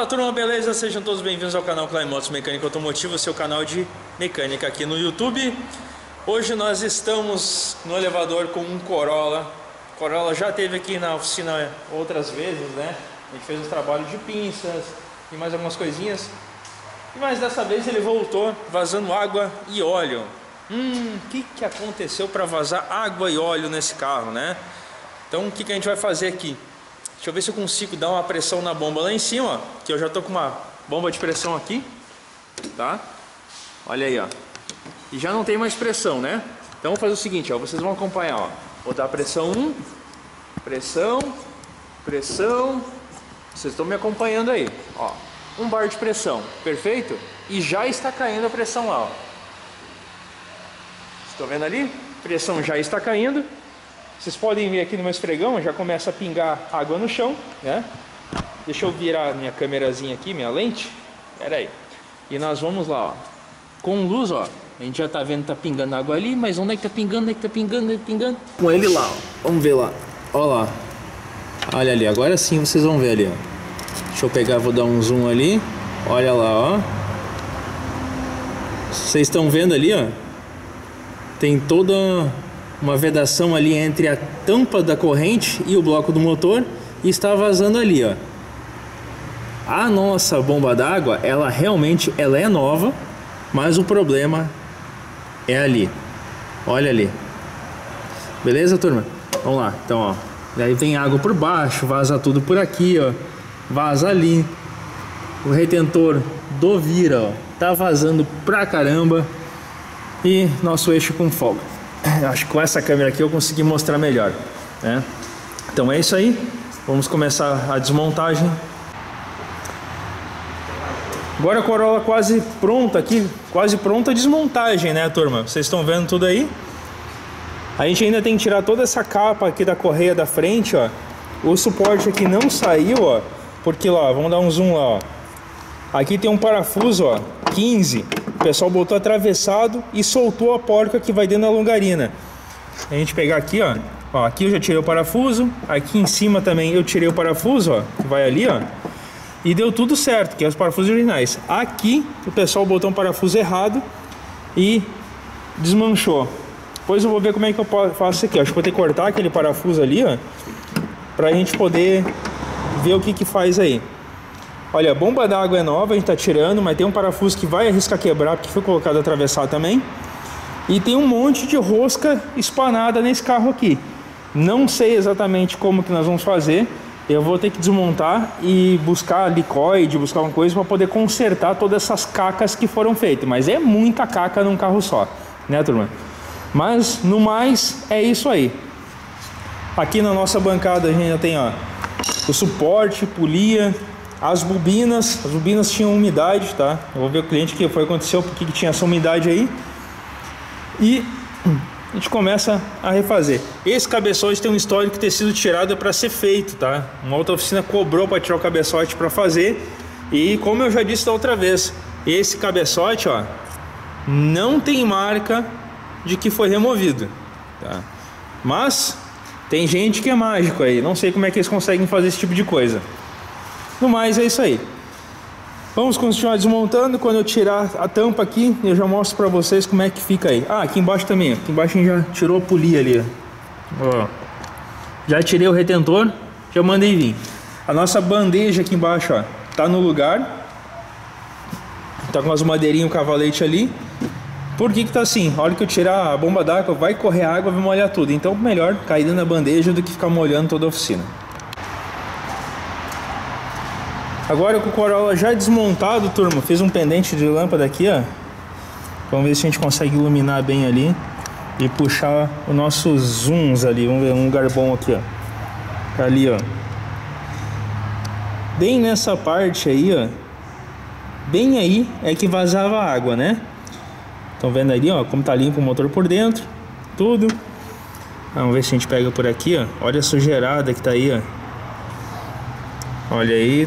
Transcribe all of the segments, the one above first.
turma, beleza? Sejam todos bem-vindos ao canal Klein Motos Mecânica Automotiva, seu canal de mecânica aqui no YouTube. Hoje nós estamos no elevador com um Corolla. O Corolla já esteve aqui na oficina outras vezes, né? A gente fez uns trabalhos de pinças e mais algumas coisinhas. Mas dessa vez ele voltou vazando água e óleo. O que aconteceu para vazar água e óleo nesse carro, né? Então o que a gente vai fazer aqui? Deixa eu ver se eu consigo dar uma pressão na bomba lá em cima, ó, que eu já tô com uma bomba de pressão aqui, tá? Olha aí, ó. E já não tem mais pressão, né? Então vamos fazer o seguinte, ó, vocês vão acompanhar, ó. Vou dar pressão 1, pressão, pressão. Vocês estão me acompanhando aí, ó. 1 bar de pressão, perfeito? E já está caindo a pressão lá, ó. Estão vendo ali? Pressão já está caindo. Vocês podem ver aqui no meu esfregão, já começa a pingar água no chão, né? Deixa eu virar minha câmerazinha aqui, minha lente. Pera aí. E nós vamos lá, ó. Com luz, ó. A gente já tá vendo que tá pingando água ali, mas onde é que tá pingando? Onde é que tá pingando? Onde é que tá pingando? Com ele lá, ó. Vamos ver lá. Ó lá. Olha ali, agora sim vocês vão ver ali, ó. Deixa eu pegar, vou dar um zoom ali. Olha lá, ó. Vocês estão vendo ali, ó? Tem toda uma vedação ali entre a tampa da corrente e o bloco do motor, e está vazando ali, ó. A nossa bomba d'água, ela realmente é nova, mas o problema é ali. Olha ali. Beleza, turma? Vamos lá. Então, ó, daí vem água por baixo, vaza tudo por aqui, ó. Vaza ali. O retentor do vira, ó, tá vazando pra caramba. E nosso eixo com folga. Acho que com essa câmera aqui eu consegui mostrar melhor, né? Então é isso aí. Vamos começar a desmontagem. Agora a Corolla quase pronta aqui, quase pronta a desmontagem, né, turma? Vocês estão vendo tudo aí? A gente ainda tem que tirar toda essa capa aqui da correia da frente, ó. O suporte aqui não saiu, ó, porque lá, vamos dar um zoom lá, ó. Aqui tem um parafuso, ó, 15. O pessoal botou atravessado e soltou a porca que vai dentro da longarina. A gente pegar aqui, ó. Ó, aqui eu já tirei o parafuso. Aqui em cima também eu tirei o parafuso, ó, que vai ali, ó. E deu tudo certo, que é os parafusos originais. Aqui o pessoal botou um parafuso errado e desmanchou. Depois eu vou ver como é que eu faço isso aqui. Acho que vou ter que cortar aquele parafuso ali, ó, pra gente poder ver o que faz aí. Olha, a bomba d'água é nova, a gente tá tirando, mas tem um parafuso que vai arriscar quebrar, porque foi colocado atravessado também. E tem um monte de rosca espanada nesse carro aqui. Não sei exatamente como que nós vamos fazer. Eu vou ter que desmontar e buscar licoide, buscar uma coisa para poder consertar todas essas cacas que foram feitas. Mas é muita caca num carro só, né, turma? Mas, no mais, é isso aí. Aqui na nossa bancada a gente já tem, ó, o suporte, polia. As bobinas tinham umidade, tá? Eu vou ver o cliente que foi aconteceu, porque que tinha essa umidade aí. E a gente começa a refazer. Esse cabeçote tem um histórico de ter sido tirado para ser feito, tá? Uma outra oficina cobrou para tirar o cabeçote para fazer. E como eu já disse da outra vez, esse cabeçote, ó, não tem marca de que foi removido, tá? Mas tem gente que é mágico aí. Não sei como é que eles conseguem fazer esse tipo de coisa. No mais é isso aí. Vamos continuar desmontando. Quando eu tirar a tampa aqui, eu já mostro pra vocês como é que fica aí. Ah, aqui embaixo também. Aqui embaixo a gente já tirou a polia ali, ó. Já tirei o retentor, já mandei vir. A nossa bandeja aqui embaixo, ó, tá no lugar. Tá com as madeirinhas, o cavalete ali. Por que tá assim? A hora que eu tirar a bomba d'água, vai correr água, vai molhar tudo. Então melhor cair dentro da bandeja do que ficar molhando toda a oficina. Agora com o Corolla já desmontado, turma, fiz um pendente de lâmpada aqui, ó. Vamos ver se a gente consegue iluminar bem ali e puxar os nossos zooms ali. Vamos ver um lugar bom aqui, ó. Ali, ó. Bem nessa parte aí, ó. Bem aí é que vazava água, né? Estão vendo ali, ó, como tá limpo o motor por dentro, tudo. Vamos ver se a gente pega por aqui, ó. Olha a sujeirada que tá aí, ó. Olha aí.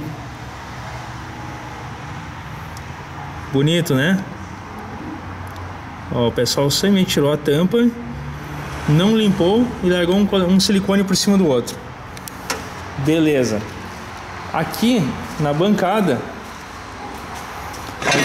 Bonito, né? Ó, o pessoal sempre tirou a tampa, não limpou e largou um silicone por cima do outro. Beleza. Aqui na bancada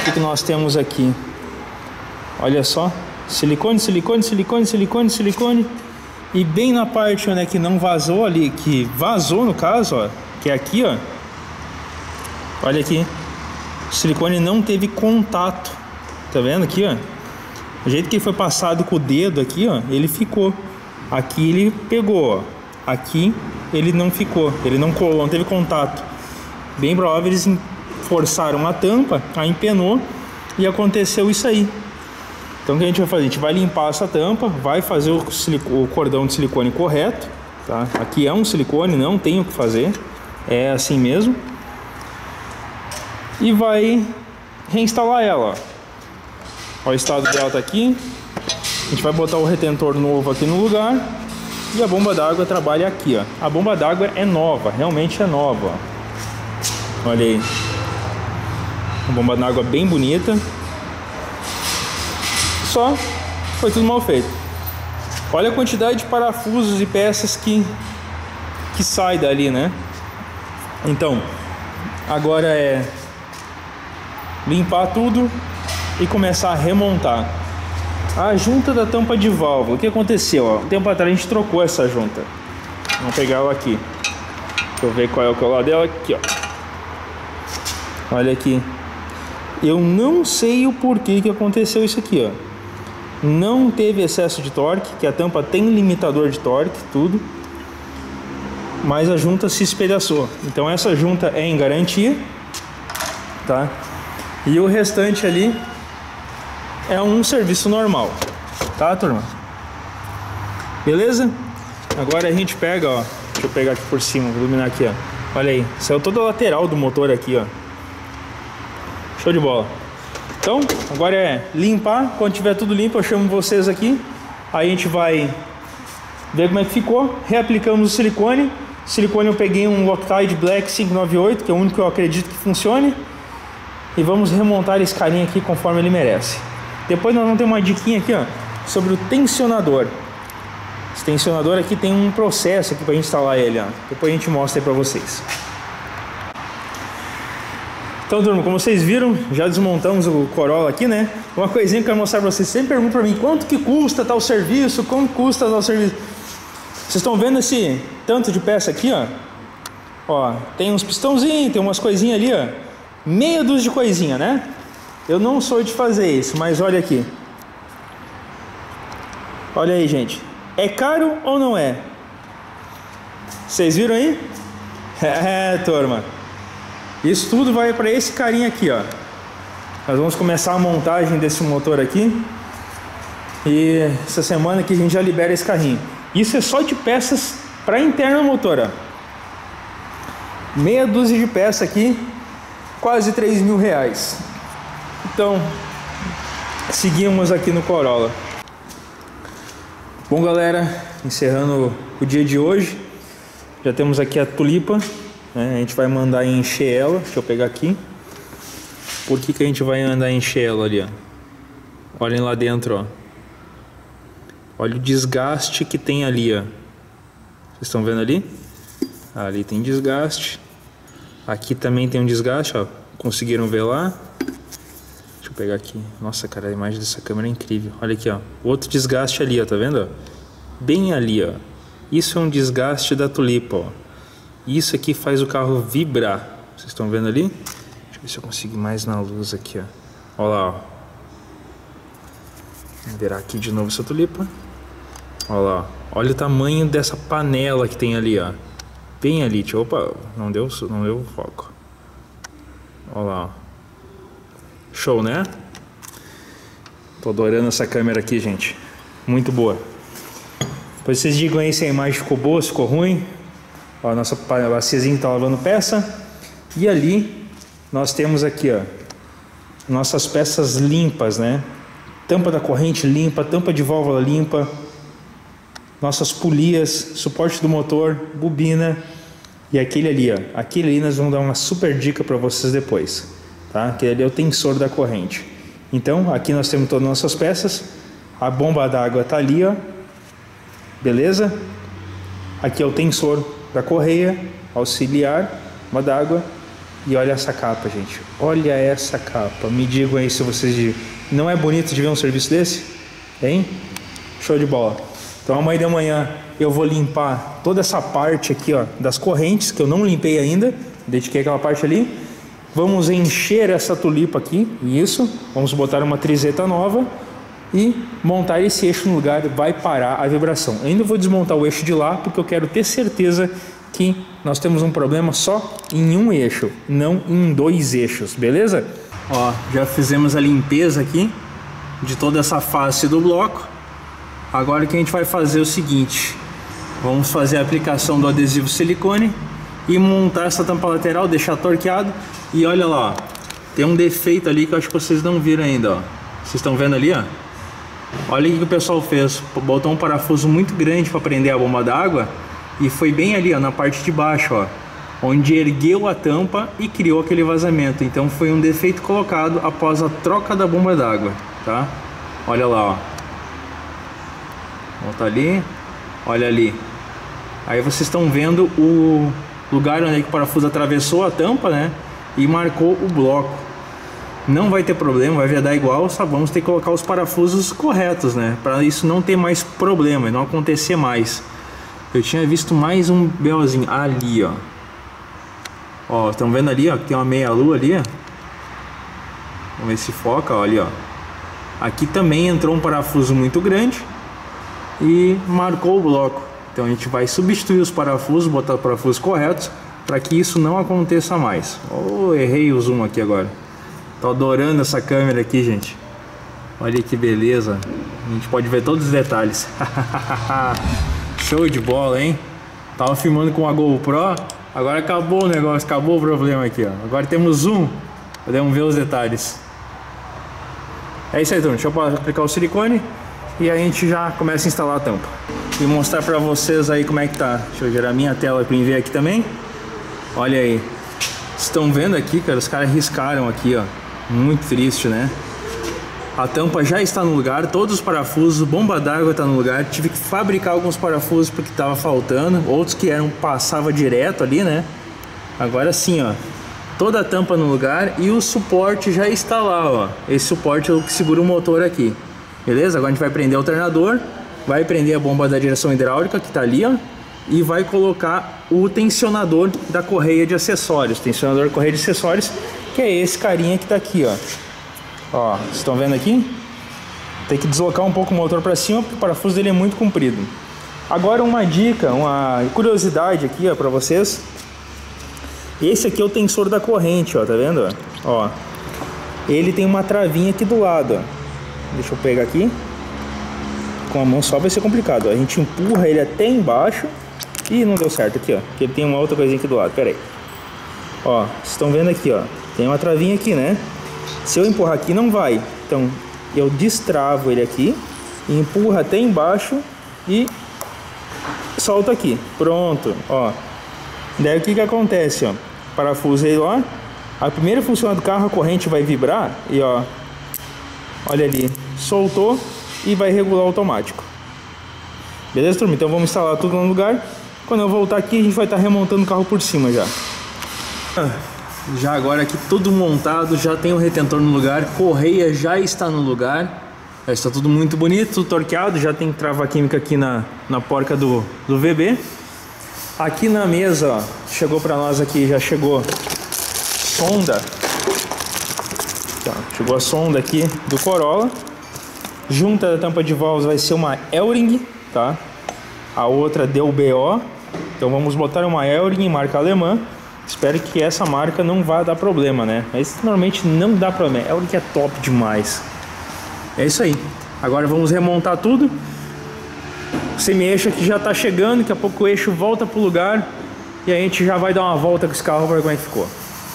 que nós temos aqui? Olha só, silicone, silicone, silicone, silicone, silicone. E bem na parte onde é que não vazou ali, que vazou no caso, ó, que é aqui, ó. Olha aqui, o silicone não teve contato. Tá vendo aqui, ó? O jeito que foi passado com o dedo aqui, ó, ele ficou. Aqui ele pegou, ó. Aqui ele não ficou, ele não colou, não teve contato. Bem provável eles forçaram a tampa, aí empenou e aconteceu isso aí. Então o que a gente vai fazer? A gente vai limpar essa tampa, vai fazer o cordão de silicone correto, tá? Aqui é um silicone, não tem o que fazer, é assim mesmo. E vai reinstalar ela, ó. Ó, o estado dela tá aqui. A gente vai botar o retentor novo aqui no lugar. E a bomba d'água trabalha aqui, ó. A bomba d'água é nova, realmente é nova, ó. Olha aí. Uma bomba d'água bem bonita. Só foi tudo mal feito. Olha a quantidade de parafusos e peças que sai dali, né? Então, agora é limpar tudo e começar a remontar. A junta da tampa de válvula, o que aconteceu? Ó, um tempo atrás a gente trocou essa junta. Vamos pegar ela aqui. Deixa eu ver qual é o lado dela. Aqui, ó. Olha aqui. Eu não sei o porquê que aconteceu isso aqui, ó. Não teve excesso de torque, que a tampa tem limitador de torque, tudo. Mas a junta se espedaçou. Então essa junta é em garantia, tá? E o restante ali é um serviço normal, tá, turma? Beleza? Agora a gente pega, ó. Deixa eu pegar aqui por cima, vou iluminar aqui, ó. Olha aí, saiu toda a lateral do motor aqui, ó. Show de bola. Então, agora é limpar. Quando tiver tudo limpo, eu chamo vocês aqui. Aí a gente vai ver como é que ficou. Reaplicamos o silicone. Silicone eu peguei um Loctite Black 598, que é o único que eu acredito que funcione. E vamos remontar esse carinha aqui conforme ele merece. Depois nós vamos ter uma diquinha aqui, ó, sobre o tensionador. Esse tensionador aqui tem um processo aqui para instalar ele, ó. Depois a gente mostra aí para vocês. Então, turma, como vocês viram, já desmontamos o Corolla aqui, né? Uma coisinha que eu quero mostrar para vocês. Sempre perguntam para mim, quanto que custa tal serviço? Quanto custa tal serviço? Vocês estão vendo esse tanto de peça aqui, ó? Ó, tem uns pistãozinhos, tem umas coisinhas ali, ó. Meia dúzia de coisinha, né? Eu não sou de fazer isso, mas olha aqui. Olha aí, gente. É caro ou não é? Vocês viram aí? É, turma. Isso tudo vai para esse carinha aqui, ó. Nós vamos começar a montagem desse motor aqui. E essa semana que a gente já libera esse carrinho. Isso é só de peças para interna motor, ó. Meia dúzia de peça aqui, quase 3 mil reais. Então, seguimos aqui no Corolla. Bom, galera, encerrando o dia de hoje. Já temos aqui a tulipa, né? A gente vai mandar encher ela. Deixa eu pegar aqui. Por que a gente vai andar encher ela ali, ó? Olhem lá dentro, ó. Olha o desgaste que tem ali, ó. Vocês estão vendo ali? Ali tem desgaste. Aqui também tem um desgaste, ó. Conseguiram ver lá? Deixa eu pegar aqui. Nossa, cara, a imagem dessa câmera é incrível. Olha aqui, ó. Outro desgaste ali, ó. Tá vendo? Bem ali, ó. Isso é um desgaste da tulipa, ó. Isso aqui faz o carro vibrar. Vocês estão vendo ali? Deixa eu ver se eu consigo ir mais na luz aqui, ó. Olha lá, ó. Vamos virar aqui de novo essa tulipa. Olha lá, ó. Olha o tamanho dessa panela que tem ali, ó. Bem ali. Opa, não deu foco. Olha lá, ó. Show, né? Tô adorando essa câmera aqui, gente. Muito boa. Depois vocês digam aí se a imagem ficou boa, se ficou ruim. Ó, a nossa baciazinha tá lavando peça. E ali nós temos aqui, ó, nossas peças limpas, né? Tampa da corrente limpa, tampa de válvula limpa, nossas polias, suporte do motor, bobina e aquele ali, ó. Aquele ali nós vamos dar uma super dica para vocês depois, tá? Aquele ali é o tensor da corrente. Então, aqui nós temos todas as nossas peças. A bomba d'água tá ali, ó. Beleza? Aqui é o tensor da correia auxiliar, bomba d'água. E olha essa capa, gente. Olha essa capa. Me digam aí se vocês... Não é bonito de ver um serviço desse? Hein? Show de bola. Então amanhã de manhã eu vou limpar toda essa parte aqui, ó, das correntes, que eu não limpei ainda. Dediquei aquela parte ali. Vamos encher essa tulipa aqui. Isso. Vamos botar uma trizeta nova. E montar esse eixo no lugar. Vai parar a vibração. Eu ainda vou desmontar o eixo de lá, porque eu quero ter certeza que nós temos um problema só em um eixo, não em 2 eixos, beleza? Ó, já fizemos a limpeza aqui de toda essa face do bloco. Agora o que a gente vai fazer é o seguinte: vamos fazer a aplicação do adesivo silicone e montar essa tampa lateral, deixar torqueado. E olha lá, ó, tem um defeito ali que eu acho que vocês não viram ainda, ó. Vocês estão vendo ali, ó? Olha o que o pessoal fez, botou um parafuso muito grande para prender a bomba d'água. E foi bem ali, ó, na parte de baixo, ó, onde ergueu a tampa e criou aquele vazamento. Então foi um defeito colocado após a troca da bomba d'água, tá? Olha lá, ó. Volta ali, olha ali. Aí vocês estão vendo o lugar onde o parafuso atravessou a tampa, né? E marcou o bloco. Não vai ter problema, vai vedar igual, só vamos ter que colocar os parafusos corretos, né? Para isso não ter mais problema, não acontecer mais. Eu tinha visto mais um BOzinho ali, ó. Ó, estão vendo ali, ó, que tem uma meia lua ali, ó. Vamos ver se foca, ó, ali, ó. Aqui também entrou um parafuso muito grande e marcou o bloco. Então a gente vai substituir os parafusos, botar os parafusos corretos para que isso não aconteça mais. Oh, errei o zoom aqui agora. Tô adorando essa câmera aqui, gente. Olha que beleza. A gente pode ver todos os detalhes. Show de bola, hein? Tava filmando com a GoPro, agora acabou o negócio, acabou o problema aqui, ó. Agora temos zoom, podemos ver os detalhes. É isso aí, turma. Deixa eu aplicar o silicone e a gente já começa a instalar a tampa. E mostrar pra vocês aí como é que tá. Deixa eu gerar minha tela pra ver aqui também. Olha aí. Estão vendo aqui, cara? Os caras riscaram aqui, ó. Muito triste, né? A tampa já está no lugar, todos os parafusos, bomba d'água está no lugar. Tive que fabricar alguns parafusos porque estava faltando, outros que passava direto ali, né? Agora sim, ó, toda a tampa no lugar e o suporte já está lá, ó. Esse suporte é o que segura o motor aqui, beleza? Agora a gente vai prender o alternador, vai prender a bomba da direção hidráulica que está ali, ó, e vai colocar o tensionador da correia de acessórios, tensionador de correia de acessórios, que é esse carinha que está aqui, ó. Ó, vocês estão vendo aqui? Tem que deslocar um pouco o motor para cima porque o parafuso dele é muito comprido. Agora uma dica, uma curiosidade aqui, ó, para vocês. Esse aqui é o tensor da corrente, ó, tá vendo? Ó, ele tem uma travinha aqui do lado, ó. Deixa eu pegar aqui. Com a mão só vai ser complicado, ó. A gente empurra ele até embaixo e não deu certo aqui, ó. Porque ele tem uma outra coisinha aqui do lado, pera aí. Ó, vocês estão vendo aqui, ó. Tem uma travinha aqui, né? Se eu empurrar aqui não vai, então eu destravo ele aqui, empurro até embaixo e solto aqui, pronto, ó. Daí o que acontece, ó, parafusei lá, a primeira função do carro, a corrente vai vibrar e ó, olha ali, soltou e vai regular automático. Beleza, turma? Então vamos instalar tudo no lugar, quando eu voltar aqui a gente vai estar remontando o carro por cima já. Já agora aqui tudo montado, já tem o retentor no lugar, correia já está no lugar, já está tudo muito bonito, tudo torqueado, já tem trava química aqui na porca do VB. Aqui na mesa, ó, chegou para nós aqui, já chegou sonda, tá, chegou a sonda aqui do Corolla, junto da tampa de válvulas vai ser uma Elring, tá? A outra deu BO, então vamos botar uma Elring marca alemã. Espero que essa marca não vá dar problema, né? Mas normalmente não dá problema. É o que é top demais. É isso aí. Agora vamos remontar tudo. O semi-eixo aqui já tá chegando. Daqui a pouco o eixo volta pro lugar. E a gente já vai dar uma volta com esse carro para ver como é que ficou.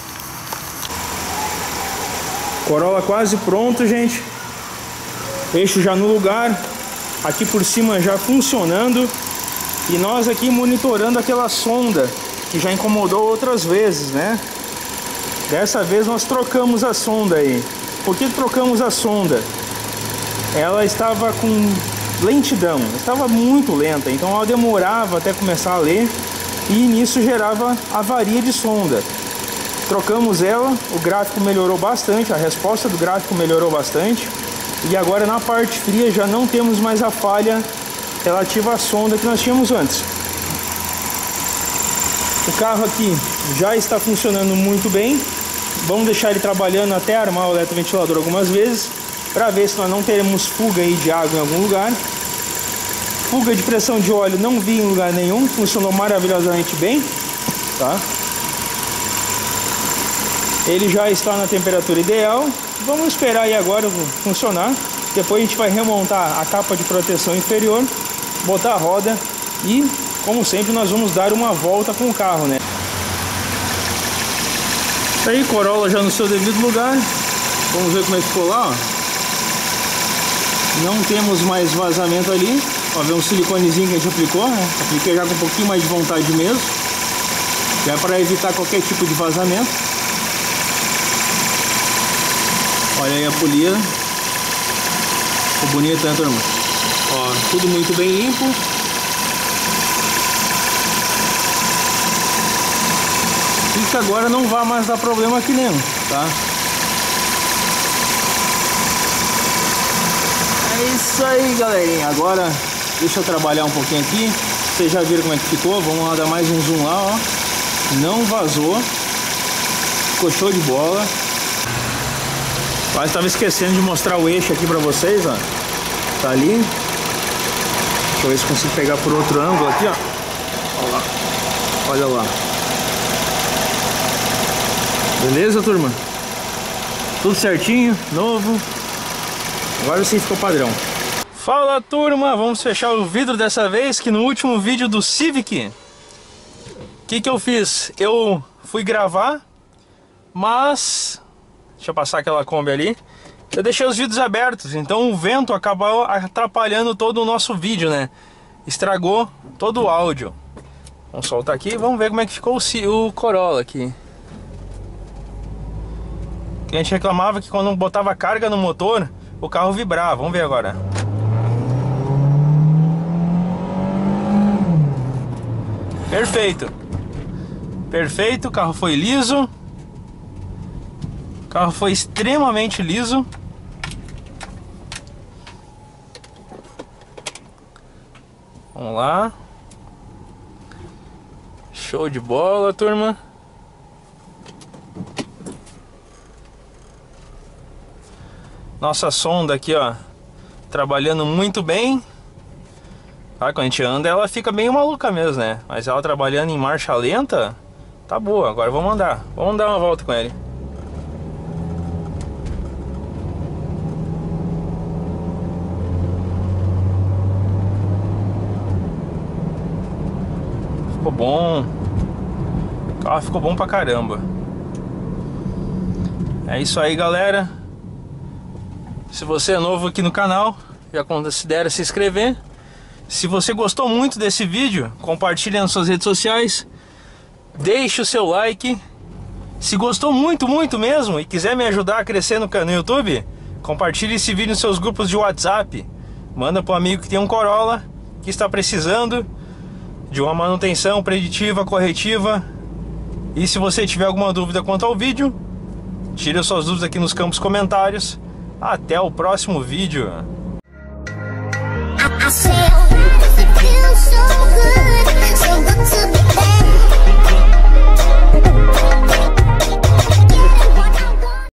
Corolla quase pronto, gente. Eixo já no lugar. Aqui por cima já funcionando. E nós aqui monitorando aquela sonda que já incomodou outras vezes, né? Dessa vez nós trocamos a sonda aí. Por que trocamos a sonda? Ela estava com lentidão, estava muito lenta, então ela demorava até começar a ler e nisso gerava avaria de sonda. Trocamos ela, o gráfico melhorou bastante, a resposta do gráfico melhorou bastante. E agora na parte fria já não temos mais a falha relativa à sonda que nós tínhamos antes. O carro aqui já está funcionando muito bem. Vamos deixar ele trabalhando até armar o eletroventilador algumas vezes, para ver se nós não teremos fuga aí de água em algum lugar. Fuga de pressão de óleo não vi em lugar nenhum, funcionou maravilhosamente bem, tá? Ele já está na temperatura ideal. Vamos esperar aí agora funcionar. Depois a gente vai remontar a capa de proteção inferior, botar a roda e, como sempre, nós vamos dar uma volta com o carro, né? Aí, Corolla já no seu devido lugar. Vamos ver como é que ficou lá, ó. Não temos mais vazamento ali. Ó, vê um siliconezinho que a gente aplicou, né? Apliquei já com um pouquinho mais de vontade mesmo, já para evitar qualquer tipo de vazamento. Olha aí a polia. Ficou bonito, né, turma? Ó, tudo muito bem limpo. E que agora não vai mais dar problema aqui mesmo, tá? É isso aí, galerinha. Agora deixa eu trabalhar um pouquinho aqui. Vocês já viram como é que ficou? Vamos lá dar mais um zoom lá, ó. Não vazou. Ficou show de bola. Quase estava esquecendo de mostrar o eixo aqui pra vocês, ó. Tá ali. Deixa eu ver se consigo pegar por outro ângulo aqui, ó. Olha lá. Olha lá. Beleza, turma? Tudo certinho, novo. Agora sim ficou padrão. Fala, turma! Vamos fechar o vidro dessa vez, que no último vídeo do Civic, o que eu fiz? Eu fui gravar, mas... Deixa eu passar aquela Kombi ali. Eu deixei os vidros abertos, então o vento acabou atrapalhando todo o nosso vídeo, né? Estragou todo o áudio. Vamos soltar aqui e vamos ver como é que ficou o Corolla aqui. A gente reclamava que quando botava carga no motor, o carro vibrava. Vamos ver agora. Perfeito. Perfeito, o carro foi liso. O carro foi extremamente liso. Vamos lá. Show de bola, turma. Nossa sonda aqui, ó, trabalhando muito bem. Tá, quando a gente anda ela fica bem maluca mesmo, né? Mas ela trabalhando em marcha lenta, tá boa. Agora vamos andar. Vamos dar uma volta com ele. Ficou bom. O carro ficou bom pra caramba. É isso aí, galera. Se você é novo aqui no canal, já considera se inscrever. Se você gostou muito desse vídeo, compartilhe nas suas redes sociais. Deixe o seu like. Se gostou muito mesmo e quiser me ajudar a crescer no YouTube, compartilhe esse vídeo nos seus grupos de WhatsApp. Manda para um amigo que tem um Corolla, que está precisando de uma manutenção preditiva, corretiva. E se você tiver alguma dúvida quanto ao vídeo, tire as suas dúvidas aqui nos campos comentários. Até o próximo vídeo.